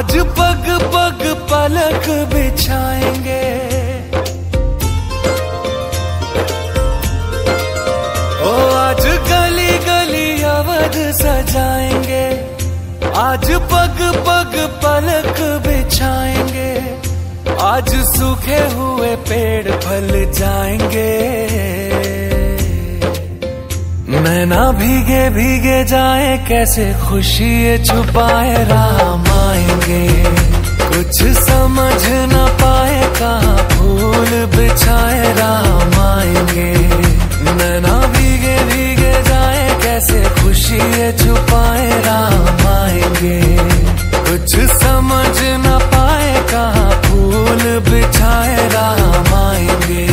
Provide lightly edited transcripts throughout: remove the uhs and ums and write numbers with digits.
आज पग पग पलक बिछाएंगे, ओ आज गली गली अवध सजाएंगे। आज पग पग पलक बिछाएंगे, आज सूखे हुए पेड़ फल जाएंगे। नैना भीगे भीगे जाए, कैसे खुशी छुपाए राम आएंगे। कुछ समझ न पाए, कहाँ फूल बिछाए राम आएंगे। नैना भीगे भीगे जाए, कैसे खुशी छुपाए राम आएंगे। कुछ समझ न पाए, कहाँ फूल बिछाए राम आएंगे।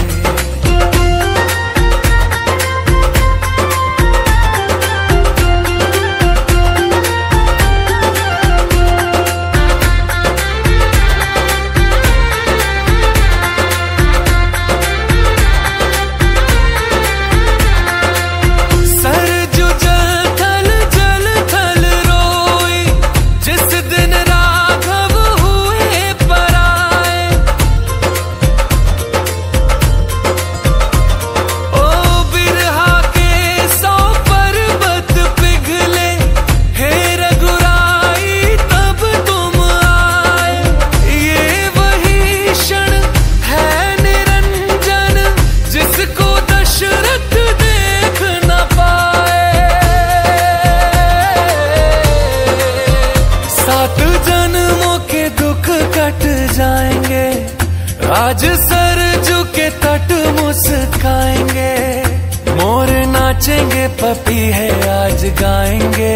आज सरजू के तट मुस्काएंगे, मोर नाचेंगे, पपीहे आज गाएंगे।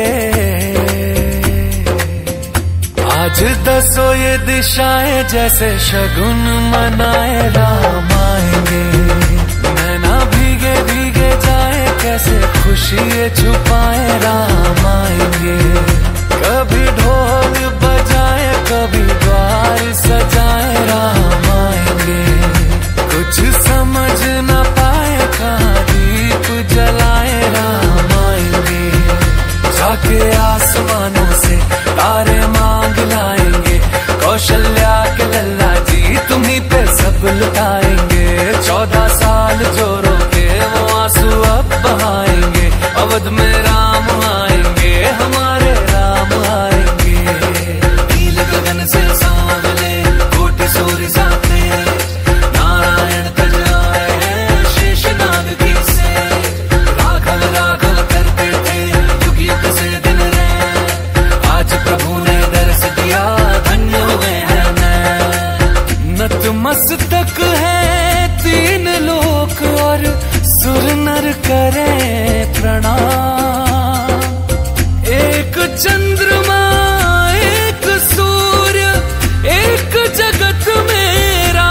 आज दसों ये दिशाएं जैसे शगुन मनाए राम आएंगे। नैना भीगे भीगे जाए, कैसे खुशी छुपाए राम आएंगे। कभी ढोल बजाए, कभी द्वार सजाए राम आएंगे। कुछ समझ न पाए, कहाँ दीप जलाए राम आएंगे। जाके आसमानों से तारे मांग लाएंगे, कौशल्या के लल्ला जी तुम्हीं पे सब लुटाएंगे। 14 साल जो रोके वो आंसू अब बहाएंगे। अवध में राम आएंगे, हमारे राम आएंगे। नील गगन से सांवले कोटि सूर्य साथे, नारायण तज आए हैं शेषनाग की से। राघव राघव करते थे युग युग से दिन रहे, आज प्रभु ने दर्श दिया, धन्य हुए हैं मैं। नतमस्तक है तीन लोक और सुर नर करें प्रणाम। एक चंद्रमा एक सूर्य एक जगत मेरा,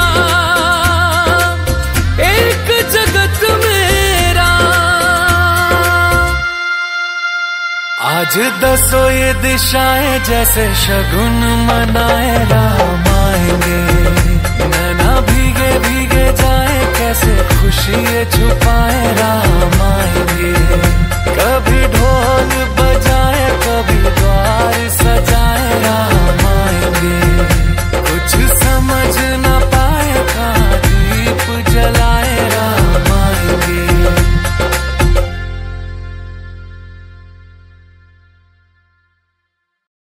एक जगत मेरा। आज दसों ये दिशाएं जैसे शगुन मनाए राम आएंगे। नैना भीगे भीगे जाए, कैसे खुशी छुपाए राम